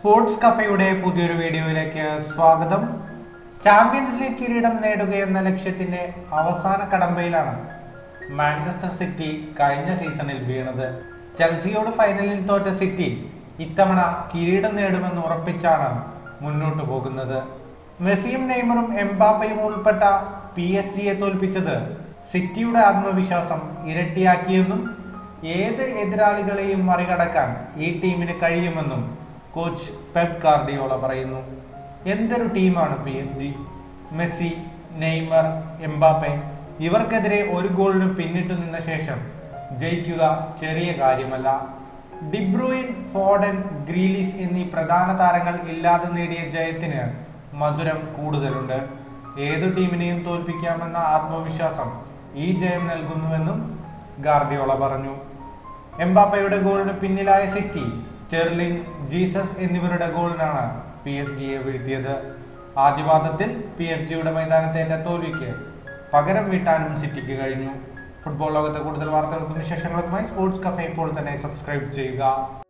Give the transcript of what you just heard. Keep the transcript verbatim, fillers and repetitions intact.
Sports കഫയുടെ പുതിയൊരു വീഡിയോയിലേക്ക് സ്വാഗതം. ചാമ്പ്യൻസ് ലീഗ് കിരീടം നേടുകയെന്ന ലക്ഷ്യത്തിന്റെ അവസാന കടമ്പയിലാണ് മാഞ്ചസ്റ്റർ സിറ്റി കഴിഞ്ഞ സീസണിൽ വീണത്. ചെൽസിയോട് ഫൈനലിൽ തോറ്റ സിറ്റി ഇത്തവണ കിരീടം നേടുമെന്ന് ഉറപ്പിച്ചാണ് മുന്നോട്ടു പോകുന്നത്. മെസ്സിയും നെയ്മറും എംബാപ്പയും ഉൾപ്പെട്ട പി എസ് ജിയെ തോൽപ്പിച്ചത് സിറ്റിയുടെ ആത്മവിശ്വാസം ഇരട്ടിയാക്കിയെന്നും ഏത് എതിരാളികളെയും മറികടക്കാൻ ഈ ടീമിന് കഴിയുമെന്നും കോച്ച് പെപ് ഗാർഡിയോള പറയുന്നു. എന്തൊരു ടീമാണ് P S G. Messi, Neymar, Mbappe ഇവർക്കെതിരെ ഒരു ഗോളിന് പിന്നിട്ടു നിന്ന ശേഷം ജയിക്കുക ചെറിയ കാര്യമല്ല. ഡിബ്രൂയിൻ, ഫോഡൻ, ഗ്രീലിഷ് എന്നീ പ്രധാന താരങ്ങൾ ഇല്ലാതെ നേടിയ ജയത്തിന് മധുരം കൂടുതലുണ്ട്. ഏതു ടീമിനെയും തോൽപ്പിക്കാമെന്ന ആത്മവിശ്വാസം ഈ ജയം നൽകുന്നുവെന്നും ഗാർഡിയോള പറഞ്ഞു. എംബാപ്പയുടെ ഗോളിന് പിന്നിലായ സിറ്റി സ്റ്റെർലിംഗ്, ജീസസ് എന്നിവരുടെ ഗോളിനാണ് പി എസ് ജിയെ വീഴ്ത്തിയത്. ആദ്യപാദത്തിൽ പി എസ് ജിയുടെ മൈതാനത്തേറ്റ തോൽവിക്ക് പകരം വീട്ടാനും സിറ്റിക്ക് കഴിഞ്ഞു. ഫുട്ബോൾ ലോകത്തെ കൂടുതൽ വാർത്തകൾക്കും വിശേഷങ്ങൾക്കുമായി സ്പോർട്സ് കഫേ ഇപ്പോൾ തന്നെ സബ്സ്ക്രൈബ് ചെയ്യുക.